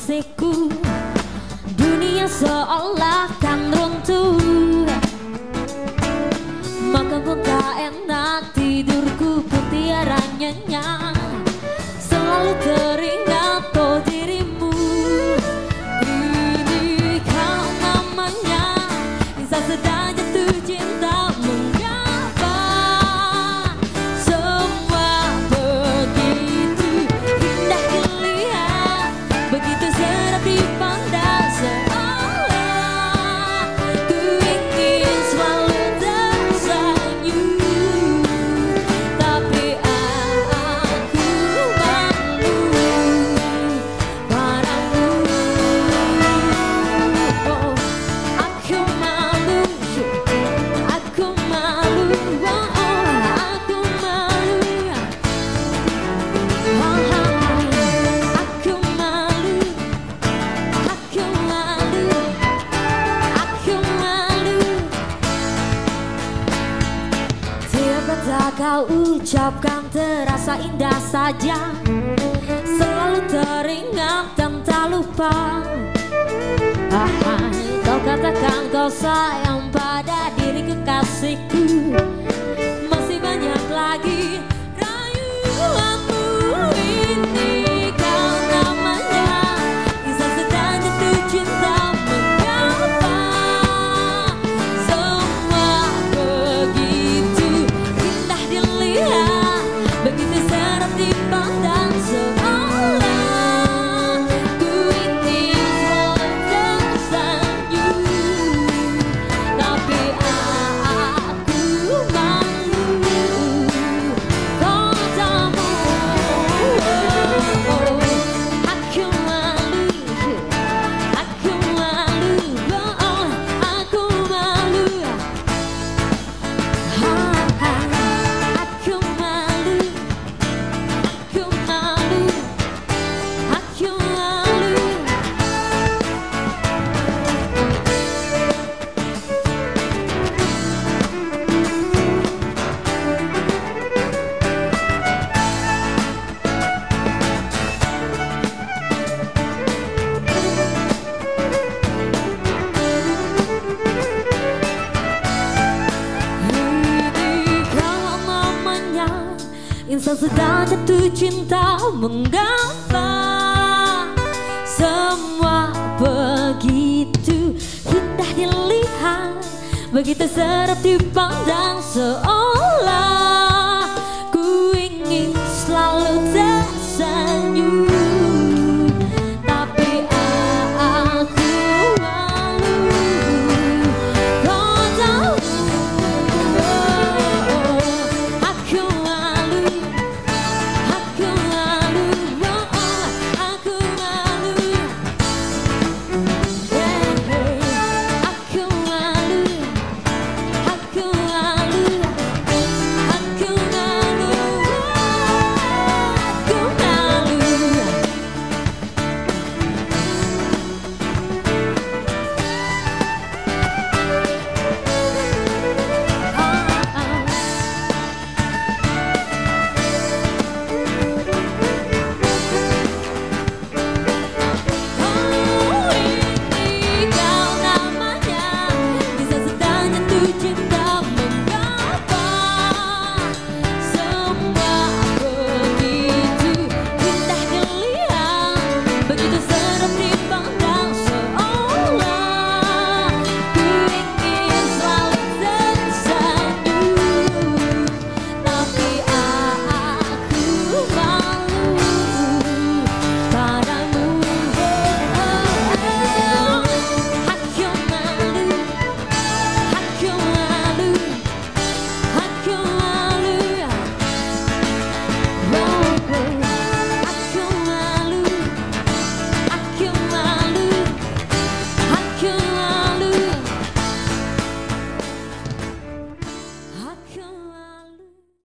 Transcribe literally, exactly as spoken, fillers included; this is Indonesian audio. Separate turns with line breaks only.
kekasihku. Dunia seolah kan runtuh, makan pun tak enak, tidurku pun tiada nyenyak. Selalu teringat oh dirimu. Ini kau namanya insan sedang jatuh cinta mengapa semua begitu indah dilihat, begitu sedap dipandang, seolah ku ingin selalu tersenyum, tapi aku malu padamu. Oh, aku malu, aku malu, oh, aku malu. Oh, aku malu, aku malu, aku malu. Tiap kata kau ucapkan terasa indah saja, selalu teringat dan tak lupa. Ah, kau katakan kau sayang pada diri kekasihku, masih banyak lagi rayuanmu. Ini kau namanya insan sedang jatuh cinta mengapa semua begitu indah dilihat, begitu sedap dipandang, seolah ku ingin selalu tersenyum, tapi aku malu padamu. Aku malu, aku malu, oh, aku malu. Aku malu, aku malu, aku malu. Ini kalau namanya insan sedang jatuh cinta mengapa semua begitu indah dilihat, begitu sedap dipandang, seolah